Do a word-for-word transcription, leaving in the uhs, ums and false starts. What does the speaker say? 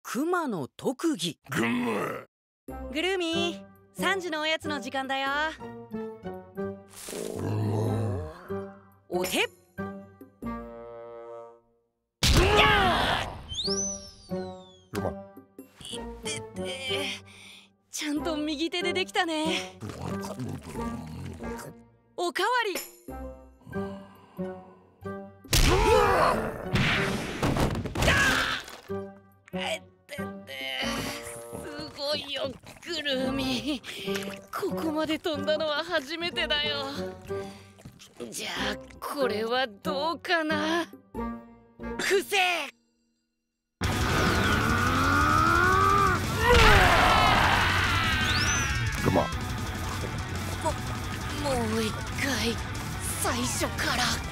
クマの特技。 ぐんま。 グルーミー、さんじのおやつの時間だよ。お手。いってて、ちゃんと右手でできたね。おかわり。えってて、すごいよグルーミー。ここまで飛んだのは初めてだよ。じゃあこれはどうかな。伏せ。 ぐま。 ももう一回最初から。